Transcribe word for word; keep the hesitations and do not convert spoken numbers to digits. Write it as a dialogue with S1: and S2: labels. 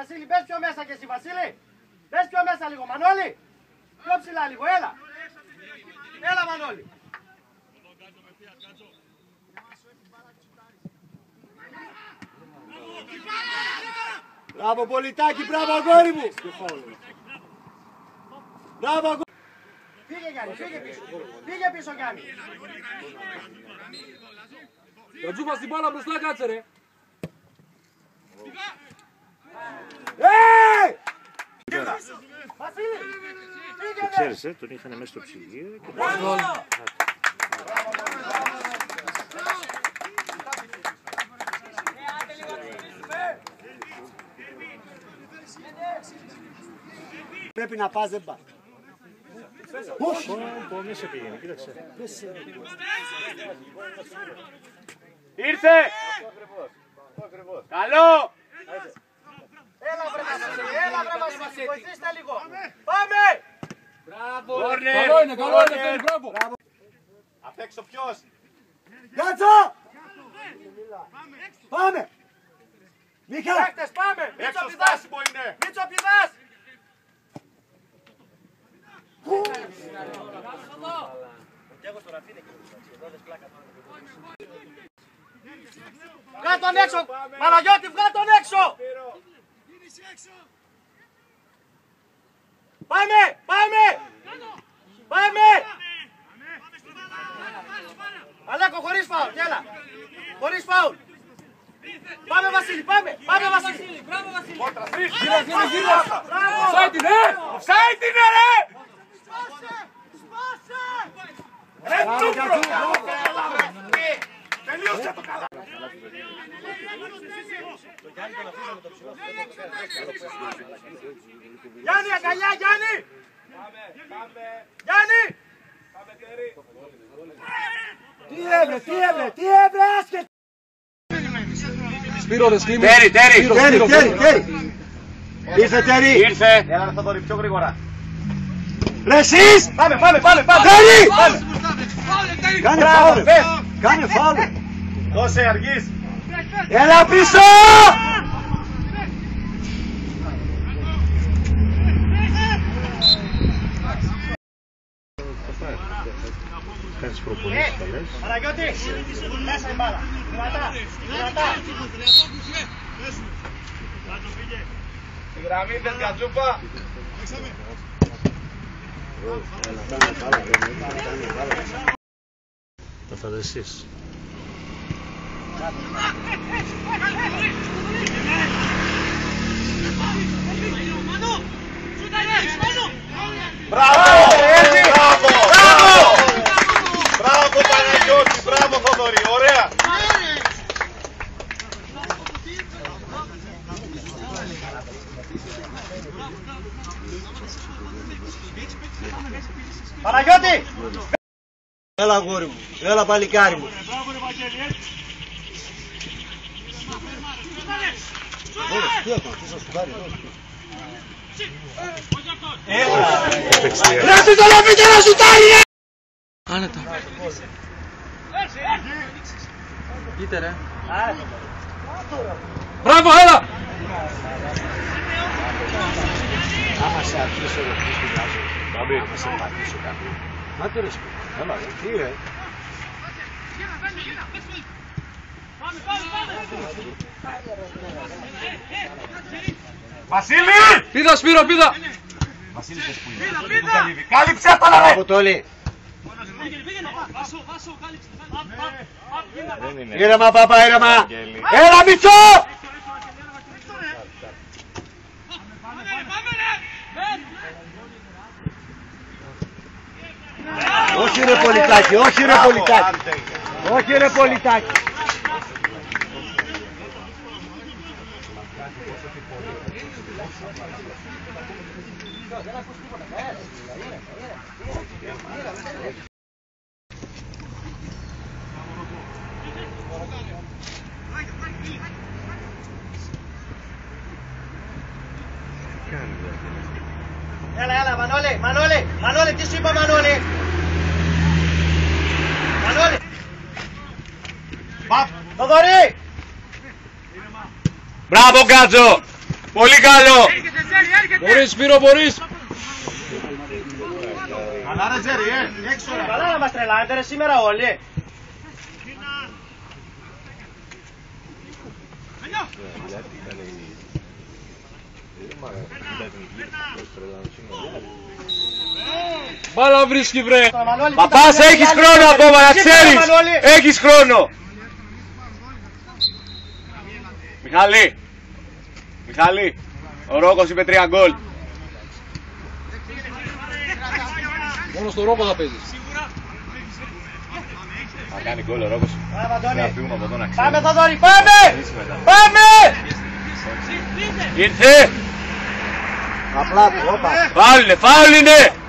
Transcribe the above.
S1: Βασίλη, μπες πιο μέσα και εσύ, Βασίλη. Μπες πιο μέσα λίγο, Μανώλη. Πιο ψηλά λίγο, έλα. Έλα, Μανώλη. Μπράβο, Πολιτάκη, μπράβο, αγόρι μου. Μπράβο, αγόρι. Φύγε, Γιάννη, φύγε πίσω. Φύγε πίσω, Γιάννη.
S2: Ρατζούφα στην μπάλα μπροστά, κάτσε ρε.
S1: Ε! Βασίλη, φύγε,
S3: Ξέρεις, ε, τον είχαν μέσα στο ψυγείο και...
S1: Πρέπει να πας, δεν πας. Όχι!
S3: Πω, μέσα πήγαινε, κοίταξε.
S1: Ήρθε! Καλό! Έλα βρε Βασίλη, έλα βρε Βασίλη, βοηθήστε λίγο. Πάμε! Μπράβο!
S2: Καλό είναι, καλό είναι, μπράβο.
S1: Απ' έξω ποιος? Γκάτσο! Πάμε! Μίχα! Παίκτες, πάμε! Μίτσο πηδάς! Μίτσο πηδάς! Βγάλ' τον έξω! Παναγιώτη, βγάλ' τον έξω! Πάμε! Πάμε! Πάμε! Αλέκο, χωρίς φάουλ, έλα! Χωρίς φάουλ! Πάμε Βασίλη, πάμε! Πάμε Βασίλη! Μπράβο Βασίλη!
S2: Γύρω, γύρω, γύρω! Offside είναι!
S1: Offside είναι ρε! Σπάσε! Σπάσε! Ρε τσούκρο! Τελείωσε το καλά! Γιάννη, αγκαλιά, Γιάννη! Γιάννη! Τι έβρε, τι έβρε, τι έβρε, άσχετα!
S2: Σπύρο ρε σκύμι.
S1: Τέρι, τέρι, τέρι, τέρι, τέρι. Ήρθε, τέρι.
S3: Ήρθε! Έλα να θα δω πιο γρήγορα.
S1: Ρε εσείς! Πάμε, πάμε, πάμε, πάμε! Τέρι! Κάνε φάουλ, κάνε φάουλ.
S3: Δώσε, αργείς.
S1: Έλα πίσω!
S3: Κάνεις προπονήσεις καλές.
S1: Παναγιώτη, μέσα η μπάλα. Κρατά, κρατά.
S3: Στη γραμμή θες Γκατζούπα. Θα θα δεσείς.
S1: Μπράβο!
S3: Μπράβο! Μπράβο! Μπράβο Παναγιώτη, μπράβο Θοδωρή, ωραία!
S1: Παναγιώτη! Έλα αγόρι μου, έλα παλικάρι μου. Ρε του το λαβείτε να σουτάρει ρε!
S2: Άνετα. Κοίτα ρε. Μπράβο, έλα!
S3: Άμα σε αρχίσω ρε πουλιάζω. Μπαμπή, άμα σε πατήσω κάτι. Άντε ρε σπίτι. Έλα ρε, τι ρε.
S1: Βασίλη!
S2: Πήδα Σπύρο, πήδα!
S3: Βασίλης πες που είναι. Κάλυψε τα ρε!
S1: Αποτόλη!
S3: Δεν είναι.
S1: Ήρεμα πάπα, ήρεμα! Έλα Μητσό! Όχι ρε Πολιτάκη, όχι ρε Πολιτάκη! Όχι ρε Πολιτάκη! Έλα, έλα, Μανώλη, Μανώλη, Μανώλη, τι σου είπα Μανώλη! Μανώλη! Θοδωρή!
S3: Μπράβο Γκάτζο!
S2: Πολύ καλό. Μπορείς Σπύρο, μπορείς.
S3: Καλά ρε Τζέρι, ε, έξω ρε.
S1: Καλά να μας τρελάνετε ρε σήμερα όλοι.
S2: Μπάλα βρίσκει βρε.
S1: Παπάς, έχεις χρόνο ακόμα να ξέρεις.
S2: Έχεις χρόνο. Μιχαλή. Μιχαλή. Ο Ρόκος είπε τρία γκολ. Μόνο στο Ρόκο θα παίζεις. Θα κάνει γκολ ο Ρόκος. Να φύγουμε από εδώ να ξέρουμε.
S1: Πάμε Θοδωρή, πάμε! Πάμε!
S2: Ήρθε.
S3: Απλά, όπα.
S2: Φάουλ είναι, φάουλ είναι.